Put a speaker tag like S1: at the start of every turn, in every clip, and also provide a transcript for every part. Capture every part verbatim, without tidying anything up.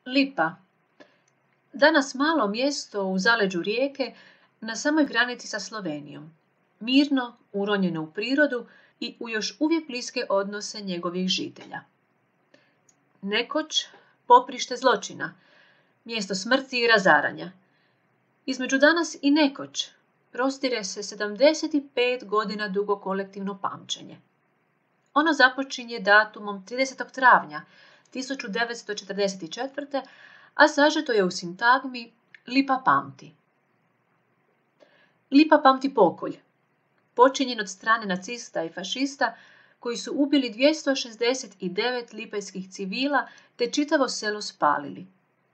S1: Lipa. Danas malo mjesto u zaleđu rijeke na samoj granici sa Slovenijom. Mirno, uronjeno u prirodu i u još uvijek bliske odnose njegovih žitelja. Nekoć poprište zločina, mjesto smrti i razaranja. Između danas i nekoć prostire se sedamdeset pet godina dugo kolektivno pamćenje. Ono započinje datumom tridesetog travnja tisuću devetsto četrdeset četvrte. a sažeto je u sintagmi Lipa pamti. Lipa pamti pokolj, počinjen od strane nacista i fašista koji su ubili dvjesto šezdeset devet lipejskih civila te čitavo selo spalili.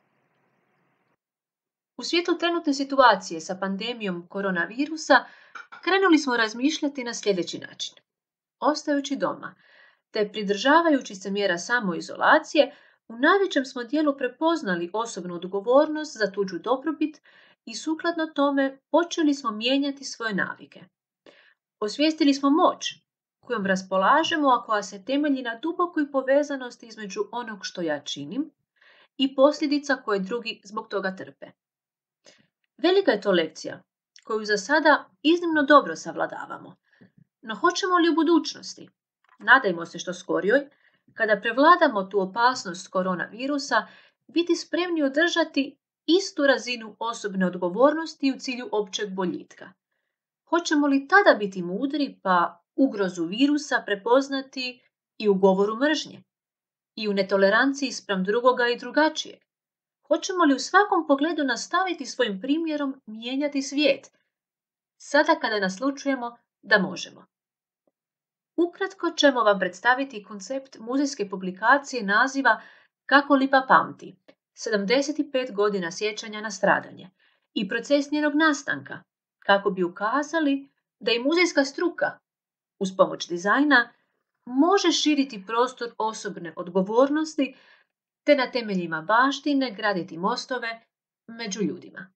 S1: U svijetlu trenutne situacije sa pandemijom koronavirusa krenuli smo razmišljati na sljedeći način. Ostajući doma te pridržavajući se mjera samoizolacije, u najvećem smo dijelu prepoznali osobnu odgovornost za tuđu dobrobit i sukladno tome počeli smo mijenjati svoje navike. Osvijestili smo moć kojom raspolažemo, a koja se temelji na dubokoj povezanosti između onog što ja činim i posljedica koje drugi zbog toga trpe. Velika je to lekcija koju za sada iznimno dobro savladavamo. No hoćemo li u budućnosti, nadajmo se što skorijoj, kada prevladamo tu opasnost koronavirusa, biti spremni održati istu razinu osobne odgovornosti u cilju općeg boljitka? Hoćemo li tada biti mudri pa ugrozu virusa prepoznati i u govoru mržnje, i u netoleranciji spram drugoga i drugačijeg? Hoćemo li u svakom pogledu nastaviti svojim primjerom mijenjati svijet, sada kada naslućujemo da možemo? Ukratko ćemo vam predstaviti koncept muzejske publikacije naziva Kako Lipa pamti, sedamdeset pet godina sjećanja na stradanje i proces njenog nastanka, kako bi ukazali da i muzejska struka, uz pomoć dizajna, može širiti prostor osobne odgovornosti te na temeljima baštine graditi mostove među ljudima.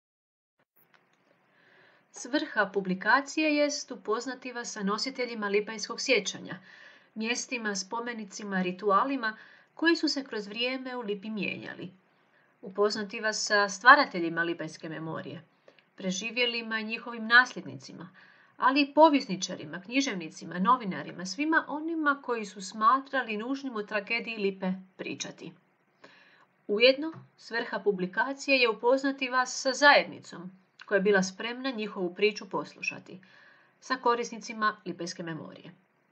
S1: Svrha publikacije jest upoznati vas sa nositeljima lipajskog sjećanja, mjestima, spomenicima, ritualima koji su se kroz vrijeme u Lipi mijenjali. Upoznati vas sa stvarateljima lipajske memorije, preživjelima i njihovim nasljednicima, ali i povjesničarima, književnicima, novinarima, svima onima koji su smatrali nužnim o tragediji Lipe pričati. Ujedno, svrha publikacije je upoznati vas sa zajednicom koja je bila spremna njihovu priču poslušati, sa korisnicima lipejske memorije.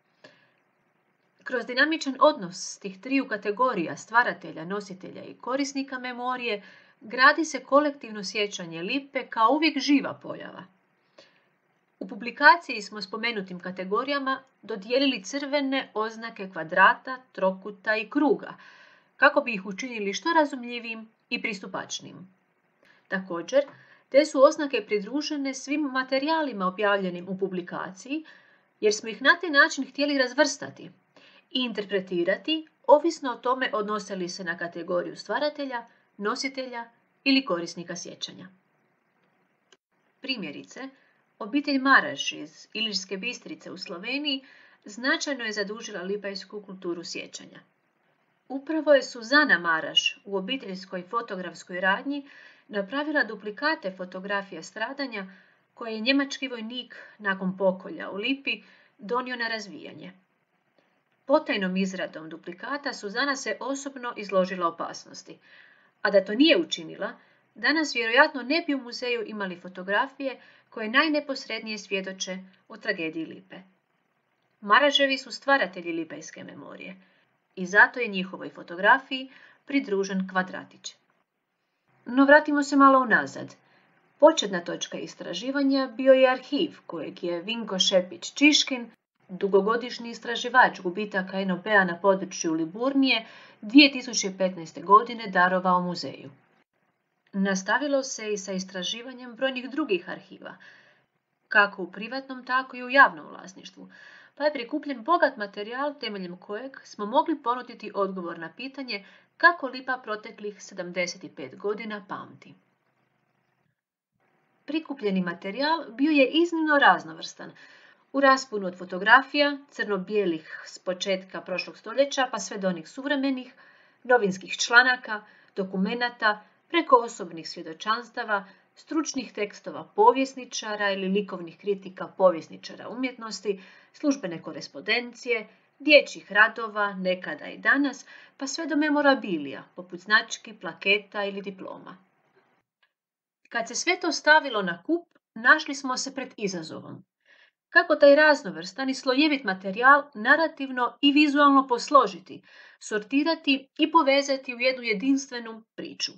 S1: Kroz dinamičan odnos tih triju kategorija stvaratelja, nositelja i korisnika memorije gradi se kolektivno sjećanje Lipe kao uvijek živa pojava. U publikaciji smo spomenutim kategorijama dodijelili crvene oznake kvadrata, trokuta i kruga, kako bi ih učinili što razumljivijim i pristupačnijim. Također, te su oznake pridružene svim materijalima objavljenim u publikaciji, jer smo ih na taj način htjeli razvrstati i interpretirati, ovisno o tome odnose li se na kategoriju stvaratelja, nositelja ili korisnika sjećanja. Primjerice, obitelj Maraš iz Ilirske Bistrice u Sloveniji značajno je zadužila lipajsku kulturu sjećanja. Upravo je Suzana Maraš u obiteljskoj fotografskoj radnji napravila duplikate fotografija stradanja koje je njemački vojnik nakon pokolja u Lipi donio na razvijanje. Potajnom izradom duplikata Suzana se osobno izložila opasnosti, a da to nije učinila, danas vjerojatno ne bi u muzeju imali fotografije koje najneposrednije svjedoče o tragediji Lipe. Maraževi su stvaratelji lipejske memorije i zato je njihovoj fotografiji pridružen kvadratić. No vratimo se malo unazad. Početna točka istraživanja bio je arhiv kojeg je Vinko Šepić-Čiškin, dugogodišnji istraživač gubitaka en o pe-a na području Liburnije, dvije tisuće petnaeste. godine darovao muzeju. Nastavilo se i sa istraživanjem brojnih drugih arhiva, kako u privatnom, tako i u javnom vlasništvu, pa je prikupljen bogat materijal temeljem kojeg smo mogli ponuditi odgovor na pitanje kako Lipa proteklih sedamdeset pet godina pamti. Prikupljeni materijal bio je iznimno raznovrstan, u rasponu od fotografija, crno-bijelih s početka prošlog stoljeća pa sve do onih suvremenih, novinskih članaka, dokumenata, preko osobnih svjedočanstava, stručnih tekstova povjesničara ili likovnih kritika povjesničara umjetnosti, službene korespondencije, dječjih radova, nekada i danas, pa sve do memorabilija, poput znački, plaketa ili diploma. Kad se sve to stavilo na kup, našli smo se pred izazovom. Kako taj raznovrstan i slojevit materijal narativno i vizualno posložiti, sortirati i povezati u jednu jedinstvenu priču.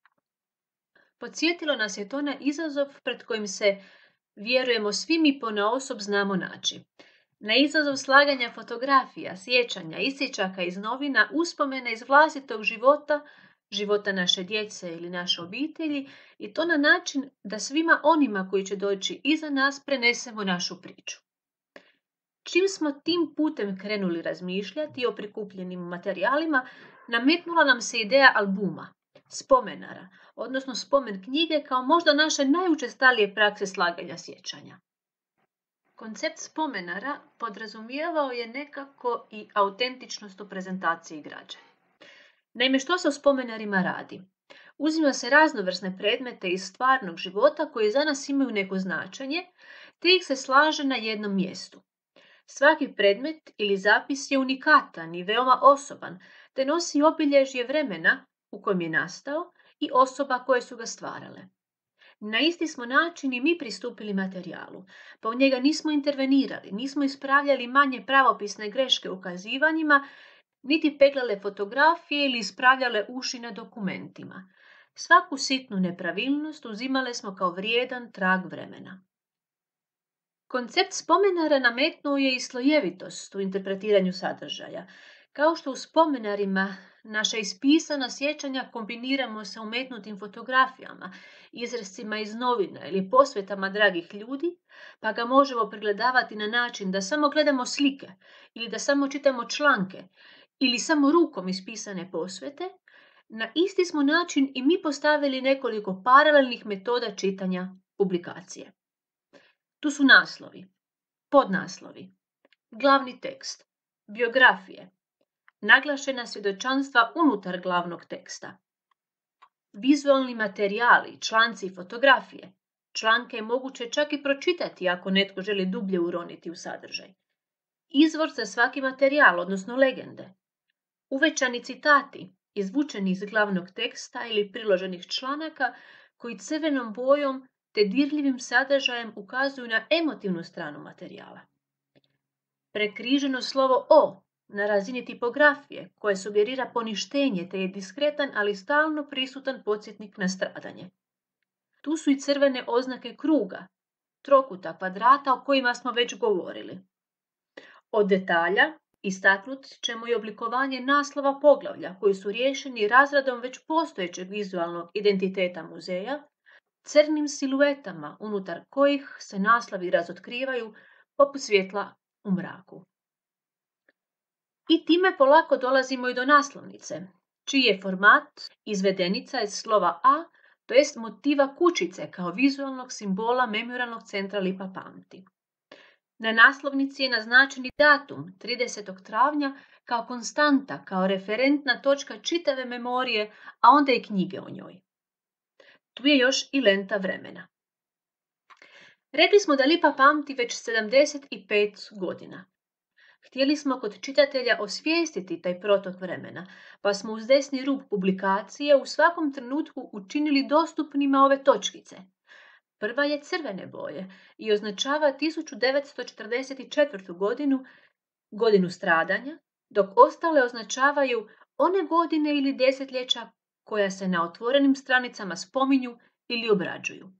S1: Podsjetilo nas je to na izazov pred kojim se, vjerujemo, svi mi ponaosob znamo naći. Na izazov slaganja fotografija, sjećanja, isječaka iz novina, uspomena iz vlastitog života, života naše djece ili naše obitelji, i to na način da svima onima koji će doći iza nas prenesemo našu priču. Čim smo tim putem krenuli razmišljati o prikupljenim materijalima, nametnula nam se ideja albuma, spomenara, odnosno spomen knjige kao možda naše najučestalije prakse slaganja sjećanja. Koncept spomenara podrazumijevao je nekako i autentičnost u prezentaciji građe. Naime, što se u spomenarima radi? Uzima se raznovrsne predmete iz stvarnog života koji za nas imaju neko značenje, te ih se slaže na jednom mjestu. Svaki predmet ili zapis je unikatan i veoma osoban, te nosi obilježje vremena u kojem je nastao i osoba koje su ga stvarale. Na isti smo način i mi pristupili materijalu, pa u njega nismo intervenirali, nismo ispravljali manje pravopisne greške u ukazivanjima, niti peglale fotografije ili ispravljale uši na dokumentima. Svaku sitnu nepravilnost uzimale smo kao vrijedan trag vremena. Koncept spomenara nametnuo je i slojevitost u interpretiranju sadržaja. Kao što u spomenarima naša ispisana sjećanja kombiniramo sa umetnutim fotografijama, izrescima iz novina ili posvetama dragih ljudi, pa ga možemo pregledavati na način da samo gledamo slike ili da samo čitamo članke ili samo rukom ispisane posvete, na isti smo način i mi postavili nekoliko paralelnih metoda čitanja publikacije. Tu su naslovi, podnaslovi, glavni tekst, biografije, naglašena svjedočanstva unutar glavnog teksta, vizualni materijali, članci i fotografije. Članke je moguće čak i pročitati ako netko želi dublje uroniti u sadržaj. Izvor za svaki materijal, odnosno legende. Uvećani citati, izvučeni iz glavnog teksta ili priloženih članaka, koji crvenom bojom te dirljivim sadržajem ukazuju na emotivnu stranu materijala. Prekriženo slovo O na razini tipografije, koje sugerira poništenje te je diskretan, ali stalno prisutan podsjetnik na stradanje. Tu su i crvene oznake kruga, trokuta, kvadrata o kojima smo već govorili. Od detalja istaknut ćemo i oblikovanje naslova poglavlja koji su riješeni razradom već postojećeg vizualnog identiteta muzeja, crnim siluetama unutar kojih se naslovi razotkrivaju poput svjetla u mraku. I time polako dolazimo i do naslovnice, čiji je format izvedenica iz slova A, to jest motiva kućice kao vizualnog simbola Memorijalnog centra Lipa pamti. Na naslovnici je naznačen i datum tridesetog travnja kao konstanta, kao referentna točka čitave memorije, a onda i knjige o njoj. Tu je još i lenta vremena. Rekli smo da Lipa pamti već sedamdeset pet godina. Htjeli smo kod čitatelja osvijestiti taj protok vremena, pa smo uz desni rub publikacije u svakom trenutku učinili dostupnima ove točkice. Prva je crvene boje i označava tisuću devetsto četrdeset četvrtu. godinu, godinu stradanja, dok ostale označavaju one godine ili desetljeća koja se na otvorenim stranicama spominju ili obrađuju.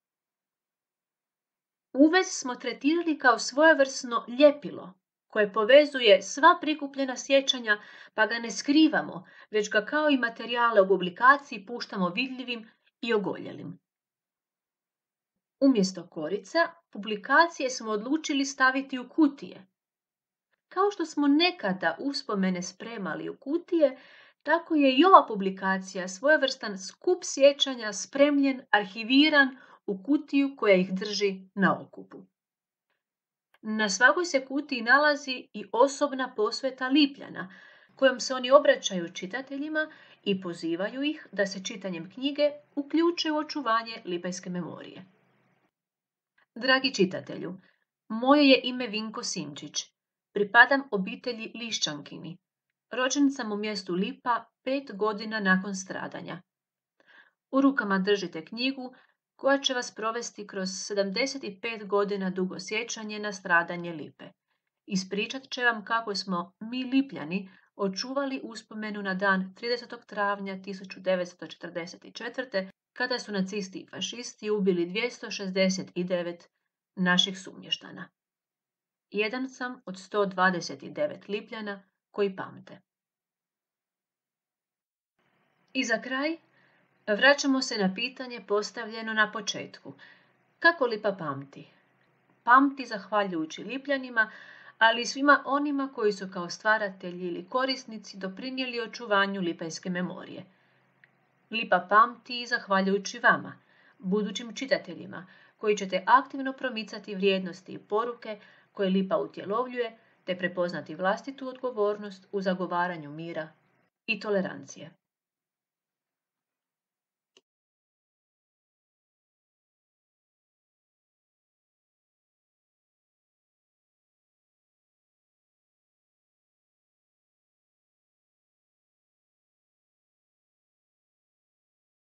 S1: Uvez smo tretirali kao svojevrsno ljepilo koje povezuje sva prikupljena sjećanja, pa ga ne skrivamo, već ga kao i materijale u publikaciji puštamo vidljivim i ogoljelim. Umjesto korica, publikacije smo odlučili staviti u kutije. Kao što smo nekada uspomene spremali u kutije, tako je i ova publikacija svojevrstan skup sjećanja spremljen, arhiviran u kutiju koja ih drži na okupu. Na svakoj se kutiji nalazi i osobna posveta Lipljana, kojom se oni obraćaju čitateljima i pozivaju ih da se čitanjem knjige uključe u očuvanje lipajske memorije. Dragi čitatelju, moje je ime Vinko Simčić. Pripadam obitelji Lišćankini. Rođen sam u mjestu Lipa pet godina nakon stradanja. U rukama držite knjigu koja će vas provesti kroz sedamdeset pet godina dugo sjećanje na stradanje Lipe. Ispričat će vam kako smo mi Lipljani očuvali uspomenu na dan tridesetog travnja tisuću devetsto četrdeset četvrte. kada su nacisti i fašisti ubili dvjesto šezdeset devet naših sumještana. Jedan sam od sto dvadeset devet Lipljana koji pamte. I za kraj, vraćamo se na pitanje postavljeno na početku. Kako Lipa pamti? Pamti zahvaljujući Lipljanima, ali i svima onima koji su kao stvaratelji ili korisnici doprinijeli očuvanju lipajske memorije. Lipa pamti i zahvaljujući vama, budućim čitateljima, koji ćete aktivno promicati vrijednosti i poruke koje Lipa utjelovljuje, te prepoznati vlastitu odgovornost u zagovaranju mira i tolerancije.